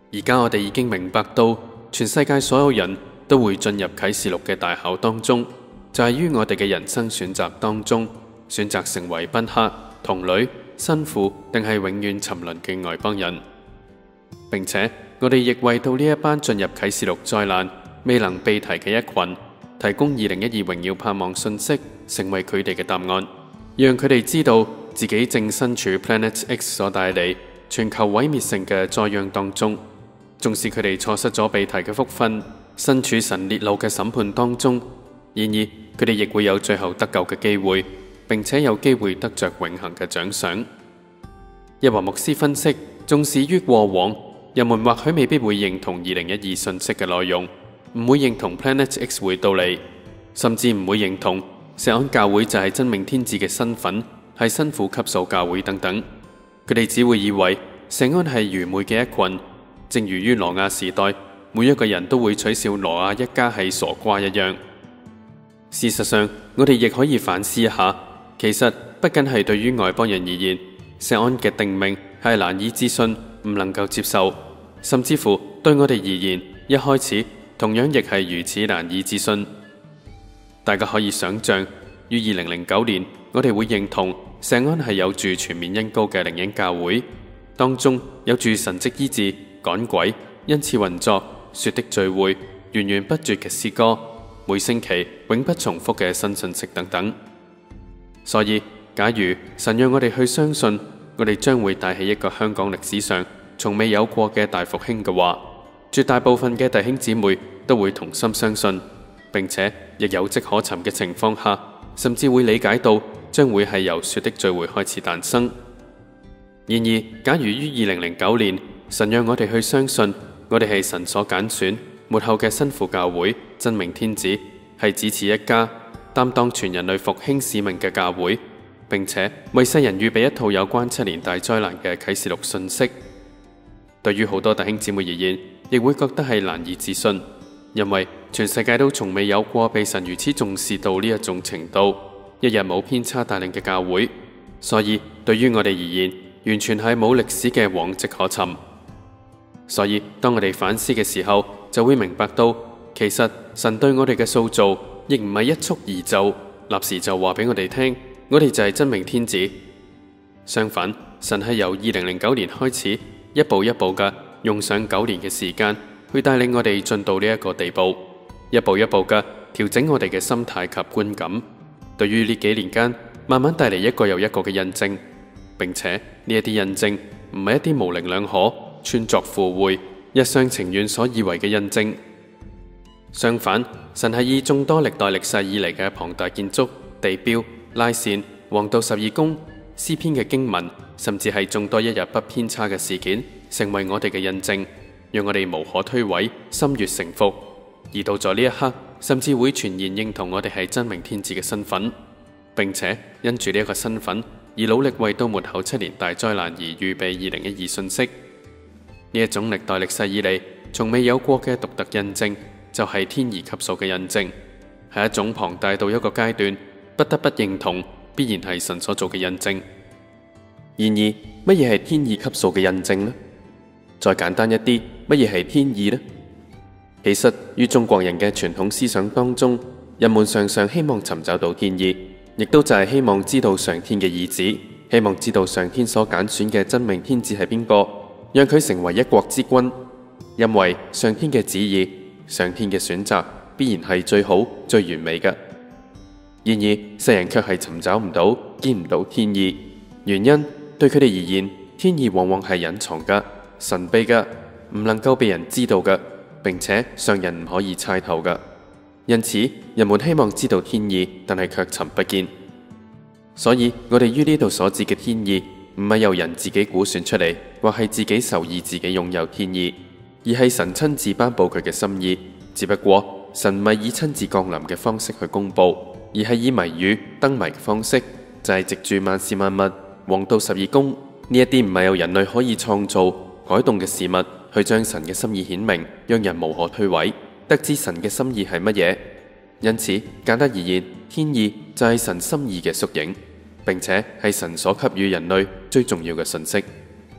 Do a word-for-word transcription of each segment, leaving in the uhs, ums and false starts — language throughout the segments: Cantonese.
而家我哋已經明白到，全世界所有人都會進入啟示錄嘅大考當中，就係於我哋嘅人生選擇當中，選擇成為賓客、童女、新婦，定係永遠沉淪嘅外邦人。並且我哋亦為到呢一班進入啟示錄災難未能被提嘅一群，提供二零一二榮耀盼望信息，成為佢哋嘅答案，讓佢哋知道自己正身處 Planet X 所帶嚟全球毀滅性嘅災殃當中。縱使佢哋錯失咗被提嘅福分，身處神烈怒嘅審判當中，然而佢哋亦會有最後得救嘅機會，並且有機會得着永恆嘅獎賞。一華牧師分析，縱使於過往人們或許未必會認同二零一二信息嘅內容，唔會認同 Planet X 會到嚟，甚至唔會認同錫安教會就係真命天子嘅身份，係新婦級數教會等等。佢哋只會以為錫安係愚昧嘅一群，正如於挪亞時代每一個人都會取笑挪亞一家係傻瓜一樣。事實上，我哋亦可以反思一下，其實不僅係對於外邦人而言，錫安嘅定命係難以置信，唔能夠接受，甚至乎對我哋而言，一開始同樣亦係如此難以置信。大家可以想象，於二零零九年，我哋會認同錫安係有住全面恩膏嘅靈恩教會，當中有住神蹟醫治、趕鬼、恩賜運作、說的聚會、源源不絕嘅詩歌，每星期永不重複嘅新信息等等。所以，假如神讓我哋去相信，我哋將會帶起一個香港歷史上從未有過嘅大復興嘅話，絕大部分嘅弟兄姊妹都會同心相信，並且亦有跡可尋嘅情況下，甚至會理解到將會係由說的聚會開始誕生。然而，假如於二零零九年，神讓我哋去相信，我哋係神所揀選末後嘅新婦教會，真命天子，係只此一家，擔當全人類復興使命嘅教會，並且為世人預備一套有關七年大災難嘅啟示錄信息。對於好多弟兄姊妹而言，亦會覺得係難以置信，因為全世界都從未有過被神如此重視到呢一種程度，一日冇偏差帶領嘅教會。所以對於我哋而言，完全係冇歷史嘅往跡可尋。所以當我哋反思嘅時候，就會明白到，其實神對我哋嘅塑造，亦唔係一蹴而就，立時就話俾我哋聽，我哋就係真命天子。相反，神係由二零零九年開始，一步一步嘅用上九年嘅時間，去帶領我哋進到呢一個地步，一步一步嘅調整我哋嘅心態及觀感。對於呢幾年間，慢慢帶嚟一個又一個嘅印證，並且呢一啲印證唔係一啲模棱兩可、穿鑿附會、一廂情願所以為嘅印證。相反，神係以眾多歷代歷世以嚟嘅龐大建築、地標、拉線、黃道十二宮、詩篇嘅經文，甚至係眾多一日不偏差嘅事件，成為我哋嘅印證，讓我哋無可推諉、心悅誠服。而到咗呢一刻，甚至會全然認同我哋係真命天子嘅身份，並且因住呢一個身份而努力為到末後七年大災難而預備二零一二信息。呢一種歷代歷世以嚟從未有過嘅獨特印證，就係天意級數嘅印證，係一種龐大到一個階段不得不認同必然係神所做嘅印證。然而，乜嘢係天意級數嘅印證呢？再簡單一啲，乜嘢係天意呢？其實於中國人嘅傳統思想當中，人們常常希望尋找到天意，亦都就係希望知道上天嘅意旨，希望知道上天所揀選嘅真命天子係邊個，讓佢成為一國之君。因為上天嘅旨意、上天嘅選擇必然係最好、最完美嘅。然而世人卻係尋找唔到、見唔到天意，原因對佢哋而言，天意往往係隱藏嘅、神秘嘅，唔能夠被人知道嘅，並且上人唔可以猜透嘅。因此，人們希望知道天意，但係卻尋不見。所以我哋於呢度所指嘅天意，唔係由人自己估算出嚟，或係自己授意自己擁有天意，而係神親自頒布佢嘅心意。只不過神唔係以親自降臨嘅方式去公布，而係以謎語、燈謎嘅方式，就係、是、藉住萬事萬物、黃道十二宮呢一啲唔係由人類可以創造、改動嘅事物，去將神嘅心意顯明，讓人無可推諉，得知神嘅心意係乜嘢。因此，簡單而言，天意就係神心意嘅縮影，並且係神所給予人類最重要嘅信息。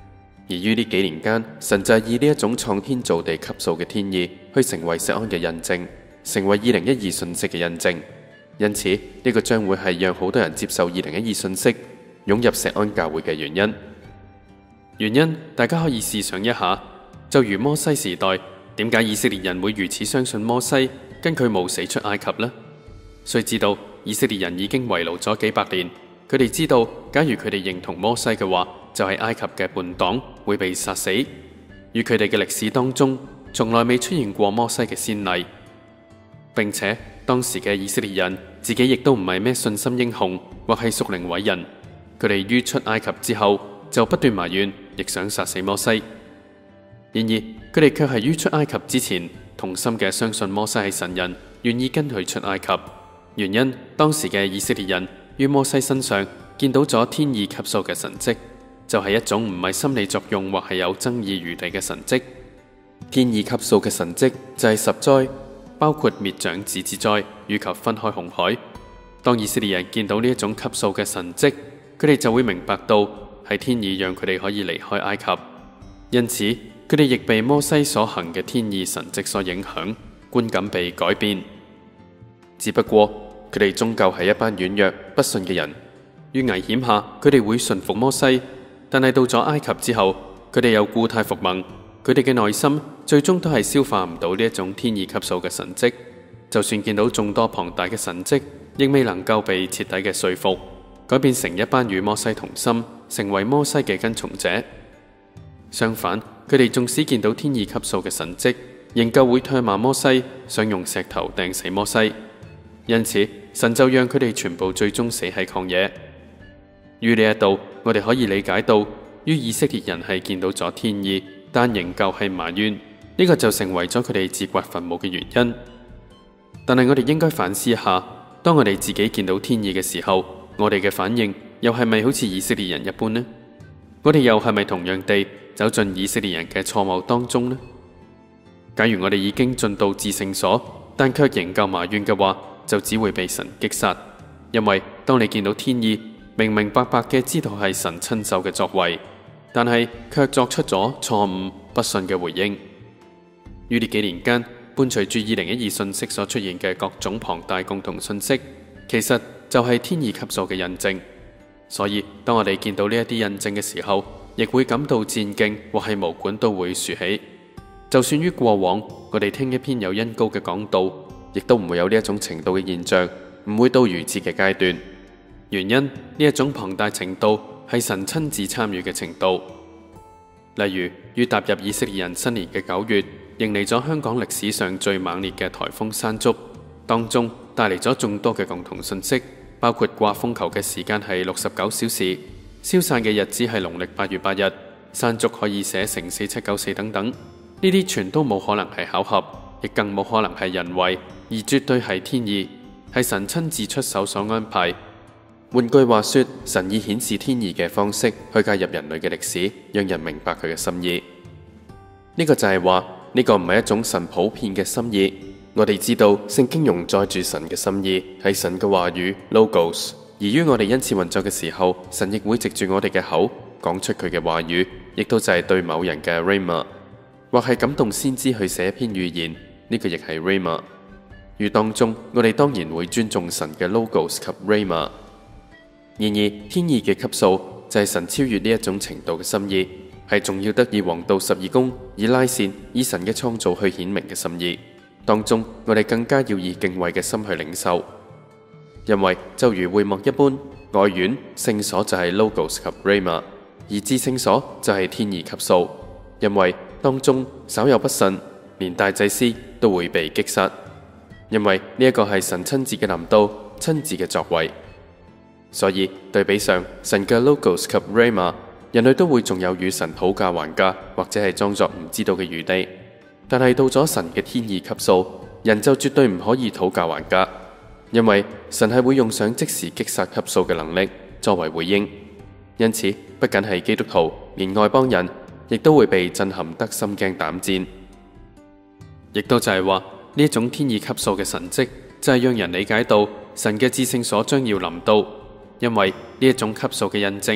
而於呢幾年間，神就係以呢一種創天造地級數嘅天意去成為錫安嘅印證，成為二零一二信息嘅印證。因此呢、這個將會係讓好多人接受二零一二信息，湧入錫安教會嘅原因。 原因大家可以試想一下，就如摩西時代，點解以色列人會如此相信摩西，跟佢冒死出埃及呢？須知道以色列人已經為奴咗幾百年，佢哋知道，假如佢哋認同摩西嘅話，就係、是、埃及嘅叛黨會被殺死。與佢哋嘅歷史當中，從來未出現過摩西嘅先例，並且當時嘅以色列人自己亦都唔係咩信心英雄或係屬靈偉人，佢哋於出埃及之後就不斷埋怨，亦想殺死摩西。然而佢哋卻係於出埃及之前同心嘅相信摩西係神人，願意跟佢出埃及。原因當時嘅以色列人於摩西身上見到咗天意級數嘅神蹟，就係、是、一種唔係心理作用或係有爭議餘地嘅神蹟。 天意級數嘅神蹟就係十災， 包括滅長子之災以及分開紅海。當以色列人見到呢一種級數嘅神蹟，佢哋就會明白到係天意讓佢哋可以離開埃及，因此佢哋亦被摩西所行嘅天意神蹟所影響，觀感被改變。只不過佢哋終究係一班軟弱不信嘅人，於危險下佢哋會順服摩西，但係到咗埃及之後，佢哋又故態復萌，佢哋嘅內心最終都係消化唔到呢一種天意級數嘅神蹟，就算見到眾多龐大嘅神蹟，亦未能夠被徹底嘅說服，改變成一班與摩西同心，成為摩西嘅跟從者。相反，佢哋縱使見到天意級數嘅神蹟，仍舊會唾罵摩西，想用石頭掟死摩西。因此神就讓佢哋全部最終死喺曠野。於呢一度，我哋可以理解到，於以色列人係見到咗天意，但仍舊係埋怨，呢、這個就成為咗佢哋自掘墳墓嘅原因。但係我哋應該反思一下，當我哋自己見到天意嘅時候，我哋嘅反應又係咪好似以色列人一般呢？我哋又係咪同樣地走進以色列人嘅錯謬當中呢？假如我哋已經進到至聖所，但卻仍舊埋怨嘅話，就只會被神擊殺。因為當你見到天意，明明白白嘅知道係神親手嘅作為，但係卻作出咗錯誤不信嘅回應。於呢幾年間，伴隨住二零一二信息所出現嘅各種龐大共同信息，其實就係天意級數嘅印證。所以當我哋見到呢一啲印證嘅時候，亦會感到戰兢或係毛管都會豎起。就算於過往我哋聽一篇有恩膏嘅講道，亦都唔會有呢一種程度嘅現象，唔會到如此嘅階段。原因呢一種龐大程度係神親自參與嘅程度。例如於踏入以色列人新年嘅九月，迎嚟咗香港歷史上最猛烈嘅颱風山竹，當中帶嚟咗眾多嘅共同信息，包括掛風球嘅時間係六十九小時，消散嘅日子係農曆八月八日，山竹可以寫成四七九四等等。呢啲全都冇可能係巧合，亦更冇可能係人為，而絕對係天意，係神親自出手所安排。換句話說，神以顯示天意嘅方式去介入人類嘅歷史，讓人明白佢嘅心意。呢、這個就係話，呢、這個唔係一種神普遍嘅心意。我哋知道聖經容載住神嘅心意，係神嘅話語 Logos。而於我哋恩賜運作嘅時候，神亦會藉住我哋嘅口講出佢嘅話語，亦都就係對某人嘅 Rhema， 或係感動先知去寫一篇預言，呢、這個亦係 Rhema。於當中，我哋當然會尊重神嘅 Logos 及 Rhema。然而，天意嘅級數就係神超越呢一種程度嘅心意，係重要得以黃道十二宮以拉線以神嘅創造去顯明嘅心意。當中，我哋更加要以敬畏嘅心去領受，因為就如會幕一般，外院聖所就係 Logos 及 Rhema， 而至聖所就係天意級數。因為當中稍有不慎，連大祭司都會被擊殺，因為呢一個係神親自嘅臨到，親自嘅作為。所以對比上神嘅 Logos 及 Rhema， 人類都會仲有與神討價還價或者係裝作唔知道嘅餘地。但係到咗神嘅天意級數，人就絕對唔可以討價還價，因為神係會用上即時擊殺級數嘅能力作為回應。因此不僅係基督徒，連外邦人亦都會被震撼得心驚膽戰。亦都就係話呢一種天意級數嘅神蹟，就係讓人理解到神嘅至聖所將要臨到。因為呢一種級數嘅印證，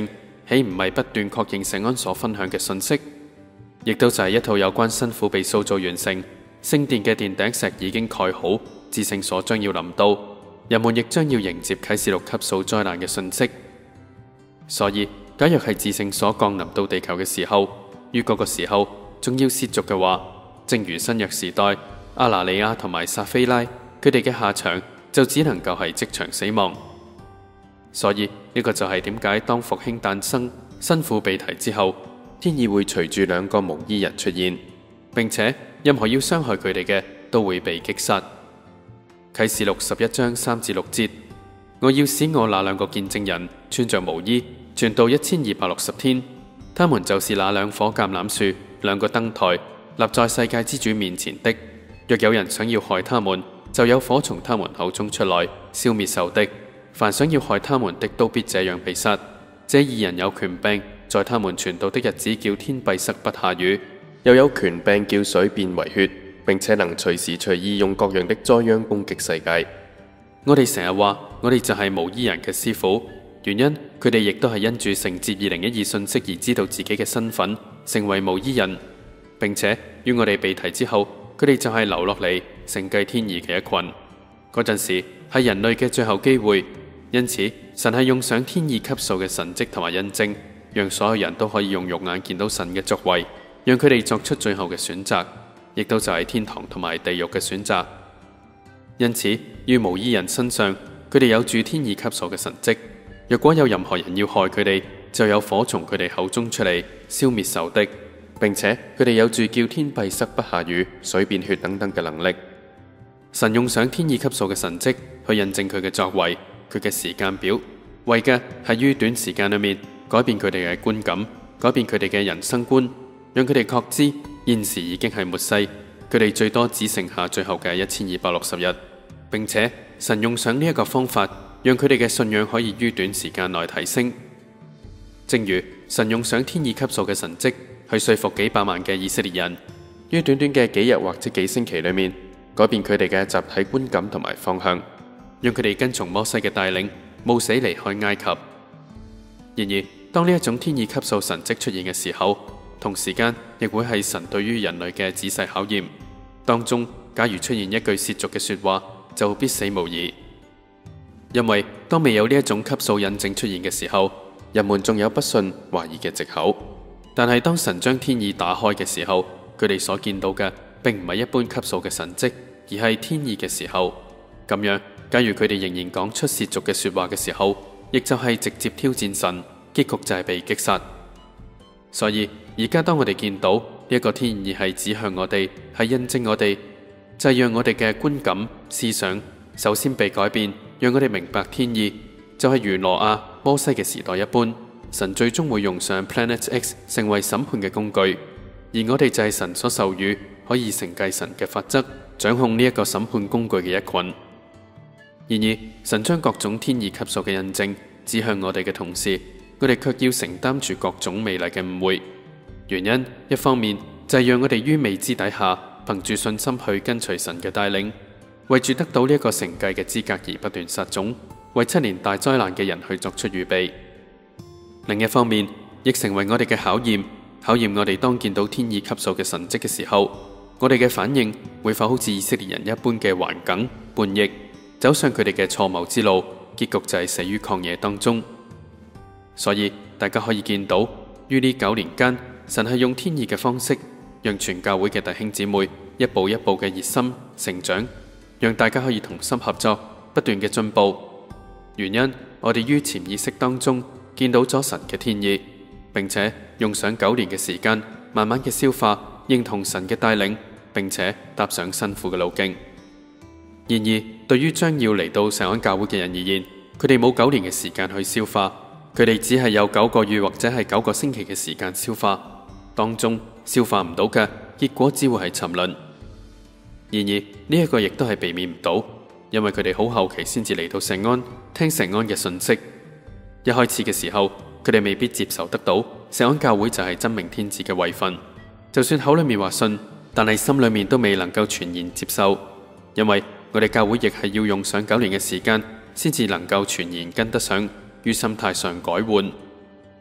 豈唔係不斷確認石安所分享嘅信息？亦都就係一套有關新婦被塑造完成，聖殿嘅殿頂石已經蓋好，至聖所將要臨到，人們亦將要迎接啟示錄級數災難嘅信息。所以，假若係至聖所降臨到地球嘅時候，於嗰個時候仲要褻瀆嘅話，正如新約時代阿拿利亞同埋撒菲拉，佢哋嘅下場就只能夠係即場死亡。所以呢個就係點解當復興誕生、新婦被提之後，天意會隨住兩個無衣人出現，並且任何要傷害佢哋嘅都會被擊殺。啟示錄十一章三至六節，我要使我那兩個見證人穿着毛衣，傳道一千二百六十天。他們就是那兩棵橄欖樹、兩個燈台，立在世界之主面前的。若有人想要害他們，就有火從他們口中出來，消滅仇敵。凡想要害他們的，都必這樣被殺。這二人有權柄，在他們傳道的日子，叫天閉塞不下雨， 又有權柄叫水變為血，並且能隨時隨意用各樣的災殃攻擊世界。 我哋成日話，我哋就係無衣人嘅師傅，原因佢哋亦都係因住承接二零一二信息而知道自己嘅身份，成為無衣人，並且於我哋被提之後，佢哋就係留落嚟承繼天意嘅一群。嗰陣時係人類嘅最後機會，因此神係用上天意級數嘅神蹟同埋印證，讓所有人都可以用肉眼見到神嘅作為，讓佢哋作出最後嘅選擇，亦都就係天堂同埋地獄嘅選擇。因此於無衣人身上，佢哋有住天意級數嘅神蹟。若果有任何人要害佢哋，就有火從佢哋口中出嚟，消滅仇敵，並且佢哋有住叫天閉塞不下雨、水變血等等嘅能力。神用上天意級數嘅神蹟去印證佢嘅作為，佢嘅時間表，為嘅係於短時間裏面改變佢哋嘅觀感，改變佢哋嘅人生觀，讓佢哋確知現時已經係末世，佢哋最多只剩下最後嘅一千二百六十日，並且神用上呢一個方法，讓佢哋嘅信仰可以於短時間內提升。正如神用上天意級數嘅神蹟去說服幾百萬嘅以色列人，於短短嘅幾日或者幾星期裏面改變佢哋嘅集體觀感同埋方向，讓佢哋跟從摩西嘅帶領，冒死離開埃及。然而，當呢一種天意級數神蹟出現嘅時候，同時間亦會係神對於人類嘅仔細考驗。當中，假如出現一句褻瀆嘅說話，就必死無疑。因為當未有呢一種級數印證出現嘅時候，人們仲有不信懷疑嘅藉口。但係當神將天意打開嘅時候，佢哋所見到嘅並唔係一般級數嘅神蹟，而係天意嘅時候。咁樣，假如佢哋仍然講出褻瀆嘅說話嘅時候，亦就係直接挑戰神，結局就係被擊殺。所以而家當我哋見到呢一個天意係指向我哋，係印證我哋，就係讓我哋嘅觀感、思想首先被改變，讓我哋明白天意就係如挪亞、摩西嘅時代一般，神最終會用上 Planet X 成為審判嘅工具，而我哋就係神所授予可以承繼神嘅法則，掌控呢一個審判工具嘅一群。然而，神將各種天意級數嘅印證指向我哋嘅同時，我哋卻要承擔住各種美麗嘅誤會。原因一方面就係讓我哋於未知底下，憑住信心去跟隨神嘅帶領，為住得到呢一個承繼嘅資格而不斷撒種，為七年大災難嘅人去作出預備。另一方面，亦成為我哋嘅考驗，考驗我哋當見到天意級數嘅神蹟嘅時候，我哋嘅反應會否好似以色列人一般嘅頑梗叛逆，走上佢哋嘅錯謬之路，結局就係死於曠野當中。所以大家可以見到，於呢九年間，神係用天意嘅方式，讓全教會嘅弟兄姊妹一步一步嘅熱心成長，讓大家可以同心合作，不斷嘅進步。原因我哋於潛意識當中見到咗神嘅天意，並且用上九年嘅時間，慢慢嘅消化，認同神嘅帶領，並且踏上辛苦嘅路徑。然而，對於將要嚟到錫安教會嘅人而言，佢哋冇九年嘅時間去消化，佢哋只係有九個月或者係九個星期嘅時間消化，當中消化唔到嘅結果只會係沉淪。然而呢一個亦都係避免唔到，因為佢哋好後期先至嚟到錫安，聽錫安嘅訊息。一開始嘅時候，佢哋未必接受得到錫安教會就係真命天子嘅位份，就算口裏面話信，但係心裏面都未能夠全然接受，因為我哋教會亦係要用上九年嘅時間，先至能夠全然跟得上，於心態上改換。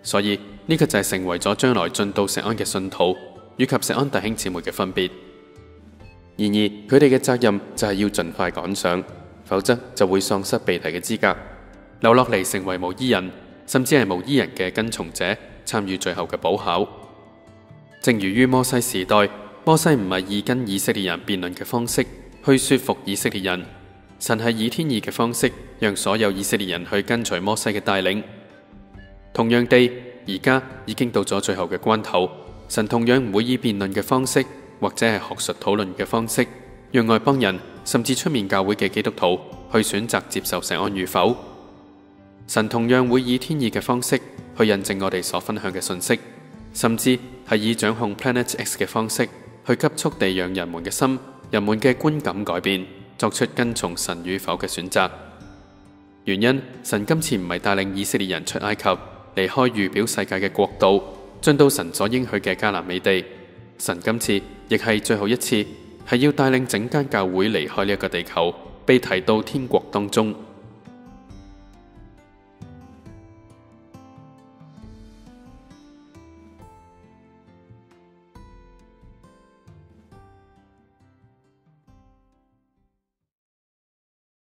所以呢個就係成為咗將來進到錫安嘅信徒以及錫安弟兄姊妹嘅分別。然而佢哋嘅責任就係要盡快趕上，否則就會喪失被提嘅資格，留落嚟成為無依人，甚至係無依人嘅跟從者，參與最後嘅補考。正如於摩西時代，摩西唔係以跟以色列人辯論嘅方式去說服以色列人，神係以天意嘅方式讓所有以色列人去跟隨摩西嘅帶領。同樣地，而家已經到咗最後嘅關頭，神同樣唔會以辯論嘅方式或者係學術討論嘅方式，讓外邦人甚至出面教會嘅基督徒去選擇接受錫安與否。神同樣會以天意嘅方式去印證我哋所分享嘅信息，甚至係以掌控 Planet X 嘅方式去急速地讓人們嘅心、人們嘅觀感改變，作出跟從神與否嘅選擇。原因，神今次唔係帶領以色列人出埃及，離開預表世界嘅國度，進到神所應許嘅迦南美地。神今次亦係最後一次，係要帶領整間教會離開呢一個地球，被提到天國當中。